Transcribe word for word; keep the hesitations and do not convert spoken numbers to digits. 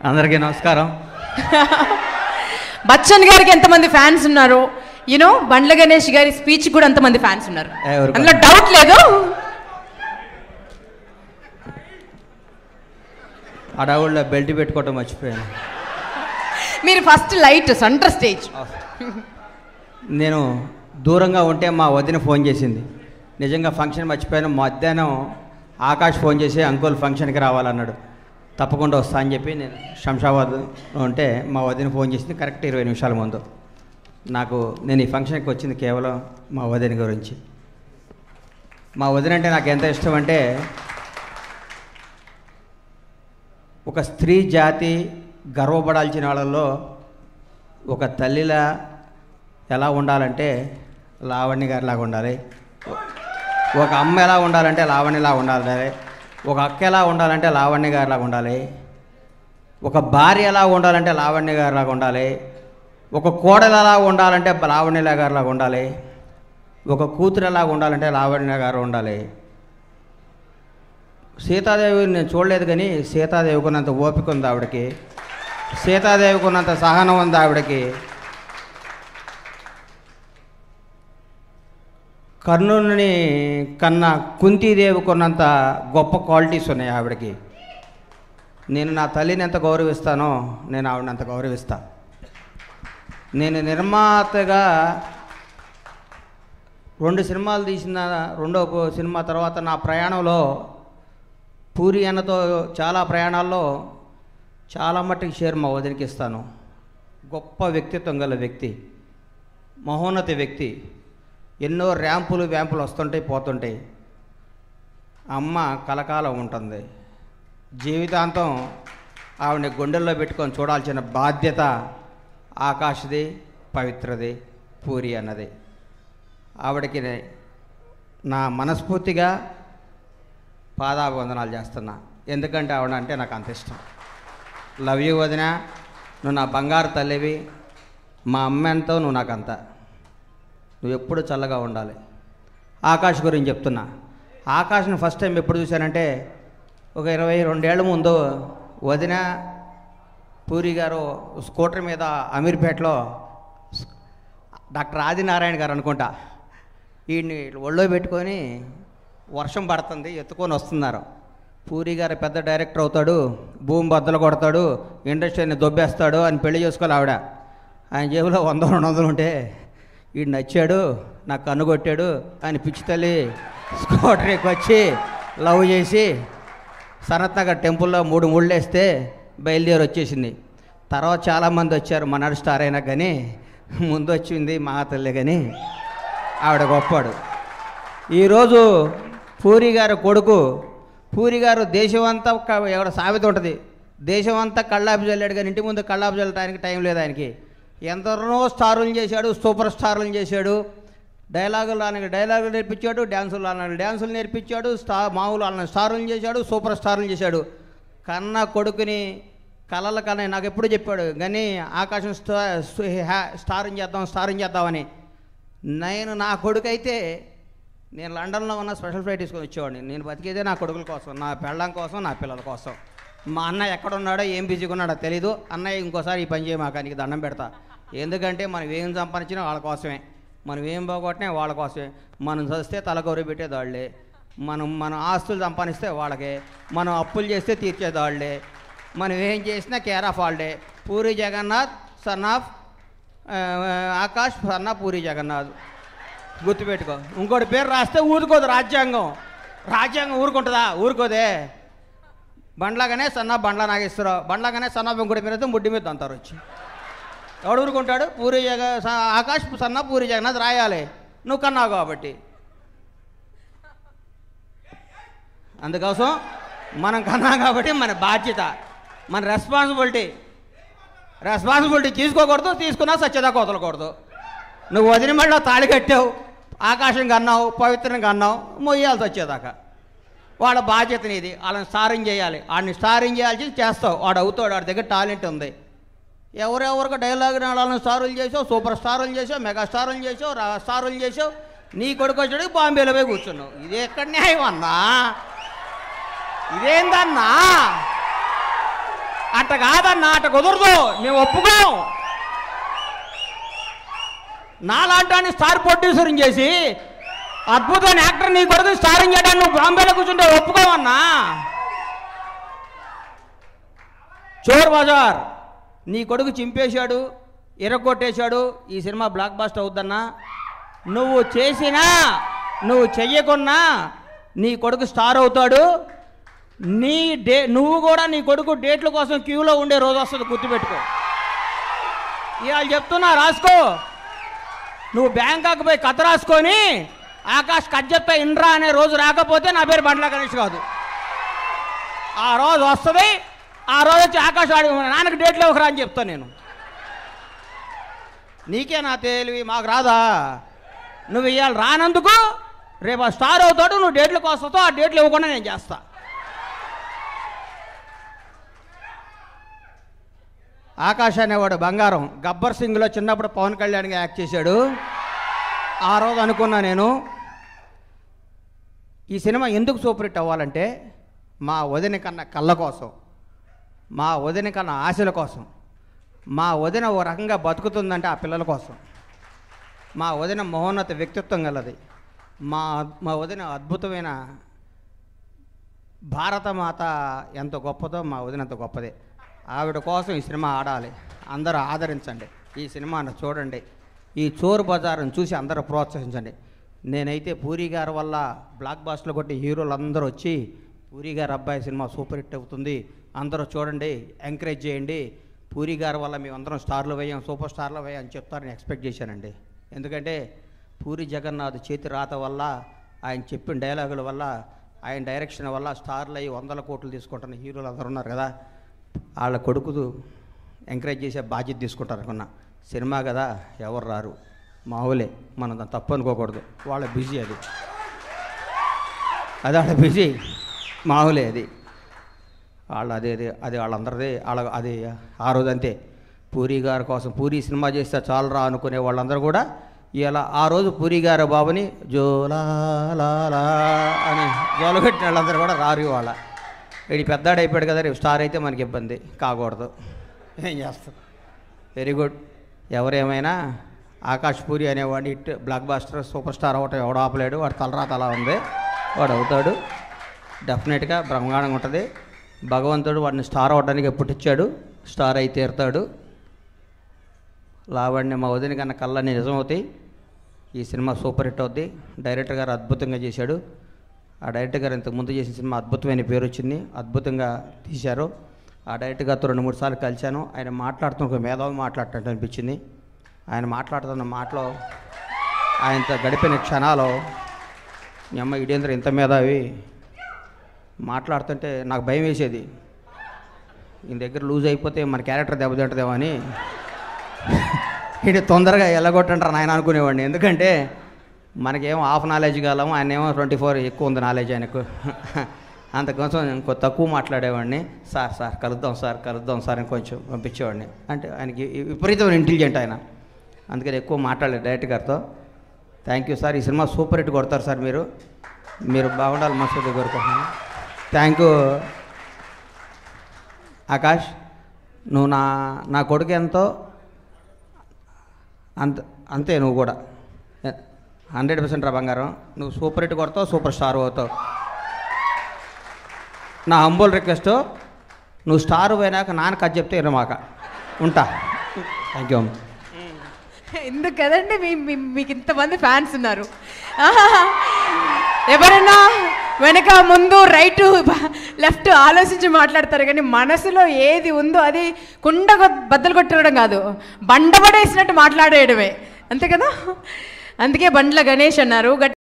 అందరికీ నమస్కారం. బచ్చన్ గారికి ఎంతమంది ఫ్యాన్స్ ఉన్నారు? యూనో బండ్ల గణేష్ గారి స్పీచ్ కూడా అంతమంది ఫ్యాన్స్ ఉన్నారు, అందులో డౌట్ లేదు. అడవుల్లో బెల్ట్ పెట్టుకోవటం మర్చిపోయాను. మీరు ఫస్ట్ లైట్ సెంటర్ స్టేజ్. నేను దూరంగా ఉంటే మా వదిన ఫోన్ చేసింది. నిజంగా ఫంక్షన్ మర్చిపోయాను. మధ్యాహ్నం ఆకాష్ ఫోన్ చేసి అంకుల్ ఫంక్షన్కి రావాలన్నాడు. తప్పకుండా వస్తా అని చెప్పి నేను శంషాబాద్ ఉంటే మా వదిన ఫోన్ చేసింది కరెక్ట్ ఇరవై నిమిషాల ముందు. నాకు నేను ఈ ఫంక్షన్కి వచ్చింది కేవలం మా వదిన గురించి. మా వదిన అంటే నాకు ఎంత ఇష్టం అంటే, ఒక స్త్రీ జాతి గర్వపడాల్సిన వాళ్ళల్లో ఒక తల్లిలా ఎలా ఉండాలంటే లావణ్య గారిలాగా ఉండాలి, ఒక అమ్మ ఎలా ఉండాలంటే లావణ్యలా ఉండాలి, ఒక అక్క ఎలా ఉండాలంటే లావణ్య గారిలాగా ఉండాలి, ఒక భార్య ఎలా ఉండాలంటే లావణ్య గారిలాగా ఉండాలి, ఒక కోడలు ఎలా ఉండాలంటే లావణ్య గారిలాగా ఉండాలి, ఒక కూతురు ఎలా ఉండాలంటే లావణ్య గారు ఉండాలి. సీతాదేవి నేను చూడలేదు కానీ సీతాదేవికి ఉన్నంత ఓపిక ఉంది ఆవిడకి, సీతాదేవికి ఉన్నంత సహనం ఉంది ఆవిడకి, కర్ణుని కన్నా కుంతీదేవికి ఉన్నంత గొప్ప క్వాలిటీస్ ఉన్నాయి ఆవిడకి. నేను నా తల్లిని ఎంత గౌరవిస్తానో నేను ఆవిడని అంత గౌరవిస్తా. నేను నిర్మాతగా రెండు సినిమాలు తీసిన రెండో సినిమా తర్వాత నా ప్రయాణంలో పూరి అన్నతో చాలా ప్రయాణాల్లో చాలా మట్టుకు షేర్ మా వదినకి ఇస్తాను. గొప్ప వ్యక్తిత్వం గల వ్యక్తి, మహోన్నత వ్యక్తి. ఎన్నో ర్యాంపులు వ్యాంపులు వస్తుంటాయి పోతుంటాయి. అమ్మ కలకాలం ఉంటుంది. జీవితాంతం ఆవిడని గుండెల్లో పెట్టుకొని చూడాల్సిన బాధ్యత ఆకాష్ది, పవిత్రది, పూరి అన్నది. ఆవిడకి నా మనస్ఫూర్తిగా పాదాభివందనాలు చేస్తున్నా. ఎందుకంటే ఆవిడ అంటే నాకు అంత ఇష్టం. లవ్ యూ వదిన, నువ్వు నా బంగారు తల్లివి. మా అమ్మ ఎంతో నువ్వు నాకంత. నువ్వు ఎప్పుడు చల్లగా ఉండాలి. ఆకాష్ గురించి చెప్తున్నా. ఆకాష్ని ఫస్ట్ టైం ఎప్పుడు చూశానంటే ఒక ఇరవై రెండేళ్ల ముందు వదిన పూరి గారు స్కూటర్ మీద అమీర్పేటలో డాక్టర్ ఆదినారాయణ గారు అనుకుంటా వీడిని ఒళ్ళో పెట్టుకొని వర్షం పడుతుంది ఎత్తుకొని వస్తున్నారు. పూరి గారు పెద్ద డైరెక్టర్ అవుతాడు, భూమి బద్దలు కొడతాడు, ఇండస్ట్రీని దొబ్బేస్తాడు అని పెళ్లి చేసుకోవాలి ఆవిడ. ఆయన జేబులో వంద రెండు వందలు ఉంటే వీడు నచ్చాడు, నాకు కన్ను కొట్టాడు అని పిచ్చి తల్లి స్కూటర్కి వచ్చి లవ్ చేసి సనత్ నగర్ టెంపుల్లో మూడు ముళ్ళు వేస్తే బయలుదేరి వచ్చేసింది. తర్వాత చాలామంది వచ్చారు మనడు స్టార్ అయినా కానీ ముందు వచ్చింది మా తల్లి కానీ ఆవిడ గొప్పాడు. ఈరోజు పూరి గారు కొడుకు, పూరి గారు దేశమంతా ఎవడ సామెత ఉంటుంది, దేశమంతా కళ్ళాపి చల్లాడు కానీ ఇంటి ముందు కళ్ళాపి చల్లడానికి టైం లేదు ఆయనకి. ఎందరో స్టారులు చేశాడు, సూపర్ స్టార్లు చేశాడు, డైలాగులు ఆయనకి డైలాగులు నేర్పించాడు, డ్యాన్సులు ఆయన డ్యాన్సులు నేర్పించాడు, స్టా మామూలు ఆయన స్టారులు చేశాడు, సూపర్ స్టార్లు చేశాడు. కన్న కొడుకుని కళల కన్నా నాకు ఎప్పుడు చెప్పాడు కానీ ఆకాశం స్టా స్టారింగ్ చేద్దాం స్టారింగ్ చేద్దామని. నేను నా కొడుకు అయితే నేను లండన్లో ఉన్న స్పెషల్ ఫ్లైట్ తీసుకొని వచ్చేవాడిని. నేను బతికేదే నా కొడుకుల కోసం, నా పెళ్ళం కోసం, నా పిల్లల కోసం. మా అన్న ఎక్కడున్నాడో ఏం బిజీగా ఉన్నాడో తెలీదు. అన్నయ్య ఇంకోసారి ఈ పని చేయమాక, నీకు దండం పెడతా. ఎందుకంటే మనం ఏం సంపాదించినా వాళ్ళ కోసమే, మనం ఏం పోగొట్టినా వాళ్ళ కోసమే. మనం చస్తే తలగౌరవ పెట్టేది వాళ్ళే, మనం మన ఆస్తులు సంపాదిస్తే వాళ్ళకే, మనం అప్పులు చేస్తే తీర్చేది వాళ్ళే, మనం ఏం చేసినా కేర్ ఆఫ్ వాళ్ళే. Puri Jagannadh son of Akash son of Puri Jagannadh గుర్తుపెట్టుకో. ఇంకోటి పేరు రాస్తే ఊరుకోదు రాజ్యాంగం. రాజ్యాంగం ఊరుకుంటుందా? ఊరుకోదే. బండ్లాగానే సన్న బండ్ల నాగేశ్వరరావు, బండ్లాగానే సన్న ఇంకోటి మీద ముడ్డి మీద అంటారు వచ్చి. ఎవడు ఊరుకుంటాడు? పూరి జగ ఆకాష్ సన్న పూరి జగన్నాథ్ రాయాలి, నువ్వు కన్నావు కాబట్టి. అందుకోసం మనం కన్నా కాబట్టి మన బాధ్యత, మన రెస్పాన్సిబిలిటీ రెస్పాన్సిబిలిటీ తీసుకోకూడదు, తీసుకున్నా సత్యదా కోతలకూడదు. నువ్వు వదిలి మళ్ళీ తాళి కట్టావు, ఆకాశం కన్నావు, పవిత్రంగా అన్నావు, మొయ్యాల్సి వచ్చేదాకా వాళ్ళ బాధ్యత నీది. వాళ్ళని స్టారింగ్ చేయాలి, వాడిని స్టారింగ్ చేయాల్సి చేస్తావు, వాడు అవుతాడు, వాడి దగ్గర టాలెంట్ ఉంది. ఎవరెవరికి డైలాగ్ వాళ్ళని స్టారులు చేసావు, సూపర్ స్టారులు చేసావు, మెగా స్టారులు చేసావు, స్టారులు చేసావు. నీ కొడుకు వచ్చాడు బాంబేలో పోయి కూర్చున్నావు. ఇది ఎక్కడ న్యాయం అన్నా? ఇదేందన్నా? అట్ట కాదన్నా, అట్ట కుదరదు, మేము ఒప్పుకోం. నాలాంటి స్టార్ ప్రొడ్యూసరింగ్ చేసి అద్భుతమైన యాక్టర్ నీ కొడుకు స్టారింగ్ చేయడానికి నువ్వు బాంబేలో కూర్చుంటే ఒప్పుకోవన్నా. చోర్ బజార్ నీ కొడుకు చింపేశాడు, ఎరగొట్టేశాడు, ఈ సినిమా బ్లాక్ బాస్టర్ అవుద్దన్నా. నువ్వు చేసినా నువ్వు చెయ్యకున్నా నీ కొడుకు స్టార్ అవుతాడు. నీ డే నువ్వు కూడా నీ కొడుకు డేట్ల కోసం క్యూలో ఉండే రోజు వస్తుంది, గుర్తుపెట్టుకో. ఇవాళ చెప్తున్నా, రాసుకో. నువ్వు బ్యాంకాక్ పోయి కథ రాసుకొని ఆకాష్ కథ చెప్తా ఇండ్రా అనే రోజు రాకపోతే నా పేరు బండ్ల గణేష్ కాదు. ఆ రోజు వస్తుంది, ఆ రోజు వచ్చి ఆకాష్ ఆడి నాన్నకి డేట్లు ఒకరా అని చెప్తాను నేను. నీకే నా తెలివి, మాకు రాదా? నువ్వు ఇవాళ రానందుకు రేపు ఆ స్టార్ అవుతాడు, నువ్వు డేట్లకు వస్తావు, ఆ డేట్లు ఇవ్వకుండా నేను చేస్తా. ఆకాష్ అనేవాడు బంగారం. గబ్బర్ సింగ్లో చిన్నప్పుడు పవన్ కళ్యాణ్గా యాక్ట్ చేశాడు. ఆ రోజు అనుకున్నా నేను, ఈ సినిమా ఎందుకు సూపర్ హిట్ అవ్వాలంటే మా వదిన కన్నా కళ్ళ కోసం, మా వదిన కన్నా ఆశల కోసం, మా వదిన ఓ రకంగా బతుకుతుందంటే ఆ పిల్లల కోసం. మా వదిన మహోన్నత వ్యక్తిత్వం గలది. మా మా వదిన అద్భుతమైన భారతమాత ఎంత గొప్పదో మా వదిన అంత గొప్పదే. ఆవిడ కోసం ఈ సినిమా ఆడాలి. అందరూ ఆదరించండి, ఈ సినిమాను చూడండి, ఈ చోరు బజార్ని చూసి అందరూ ప్రోత్సహించండి. నేనైతే పూరి గారి వల్ల బ్లాక్ బాస్టర్లు కొట్టి హీరోలు అందరూ వచ్చి పూరి గారి అబ్బాయి సినిమా సూపర్ హిట్ అవుతుంది, అందరూ చూడండి, ఎంకరేజ్ చేయండి, పూరి గారి వల్ల మేము అందరం స్టార్లు వేయం, సూపర్ స్టార్లు వేయం అని చెప్తారని ఎక్స్పెక్ట్ చేశానండి. ఎందుకంటే పూరి జగన్నాథ్ చేతి రాత వల్ల, ఆయన చెప్పిన డైలాగుల వల్ల, ఆయన డైరెక్షన్ వల్ల స్టార్లు అయ్యి వందల కోట్లు తీసుకుంటున్న హీరోలు అందరూ ఉన్నారు కదా. వాళ్ళ కొడుకు ఎంకరేజ్ చేసే బాధ్యత తీసుకుంటారు అనుకున్నా. సినిమా కదా, ఎవరు రారు, మావులే, మనం దాన్ని తప్పు అనుకోకూడదు. వాళ్ళ బిజీ, అది అది వాళ్ళ బిజీ, మావులే అది వాళ్ళు, అదే అది అది వాళ్ళందరిది. వాళ్ళ అది ఆ రోజు అంతే. పూరి గారి కోసం పూరి సినిమా చేస్తే చాలరా అనుకునే వాళ్ళందరూ కూడా ఇలా ఆ రోజు పూరి గారి బాబుని జోలాలా అని జోలగట్టిన వాళ్ళందరూ కూడా రారు. వాళ్ళ వీడి పెద్దాడు అయిపోయాడు కదా, రేపు స్టార్ అయితే మనకి ఇబ్బంది కాకూడదు, ఏం చేస్తాం. Very good. ఎవరేమైనా ఆకాష్ పూరి అనేవాడిని it blockbuster super star అవటం ఎవడు ఆపలేడు. వాడు తలరాత అలా ఉంది, వాడు అవుతాడు డెఫినెట్గా, బ్రహ్మాండంగా ఉంటుంది. భగవంతుడు వాడిని స్టార్ అవడానికి పుట్టించాడు, స్టార్ అయి తీరుతాడు. లావణ్య మా వదిన కన్నా కళ్ళని నిజమవుతాయి. ఈ సినిమా సూపర్ హిట్ అవుద్ది. డైరెక్టర్ గారు అద్భుతంగా చేశాడు. ఆ డైరెక్టర్ గారు ఇంతకు ముందు చేసిన సినిమా అద్భుతమైన పేరు వచ్చింది, అద్భుతంగా తీశారు. ఆ డైరెక్టర్ గారితో రెండు మూడు సార్లు కలిశాను. ఆయన మాట్లాడుతున్న ఒక మేధావి మాట్లాడుతున్నట్టు అనిపించింది. ఆయన మాట్లాడుతున్న మాటలో, ఆయనతో గడిపిన క్షణాలు, మీ అమ్మ ఇడేంద్ర ఇంత మేధావి మాట్లాడుతుంటే నాకు భయం వేసేది. ఈయన దగ్గర లూజ్ అయిపోతే మన క్యారెక్టర్ దెబ్బతింటుందేమో అని ఇది తొందరగా ఎల్లగొట్టంటారు ఆయన అనుకునేవాడిని. ఎందుకంటే మనకేమో హాఫ్ నాలెడ్జ్ కాలము, ఆయన ఏమో ట్వంటీ ఫోర్ ఎక్కువ ఉంది నాలెడ్జ్ ఆయనకు. అంతకోసం ఇంకో తక్కువ మాట్లాడేవాడిని. సార్ సార్ కలుద్దాం సార్ కలుద్దాం సార్ అని కొంచెం పంపించేవాడిని. అంటే ఆయనకి విపరీతమైన ఇంటెలిజెంట్ ఆయన, అందుకని ఎక్కువ మాట్లాడలేదు డైరెక్టర్ గారితో. థ్యాంక్ యూ సార్, ఈ సినిమా సూపర్ హిట్ కొడతారు సార్, మీరు మీరు బాగుండాలి మనసుతో కోరుకుంటున్నాను. Thank you Akash. నువ్వు నా నా కొడుకు ఎంతో అంత అంతే, నువ్వు కూడా హండ్రెడ్ పర్సెంట్ రా బంగారం. నువ్వు సూపర్ హిట్ కొడతావు, సూపర్ స్టార్ అవుతావు. నా హంబుల్ రిక్వెస్ట్, నువ్వు స్టార్ పోయినాక నాన్న కథ చెప్తే వినమాక, ఉంటా. థ్యాంక్ యూ అమ్మ. ఎందుకు కదండి మీ మీకు ఇంతమంది ఫ్యాన్స్ ఉన్నారు. ఎవరైనా వెనక ముందు రైట్ లెఫ్ట్ ఆలోచించి మాట్లాడతారు, కానీ మనసులో ఏది ఉందో అది కుండ బద్దలు కొట్టడం కాదు, బండబడేసినట్టు మాట్లాడేయడమే, అంతే కదా. అందుకే బండ్ల గణేష్ అన్నారు.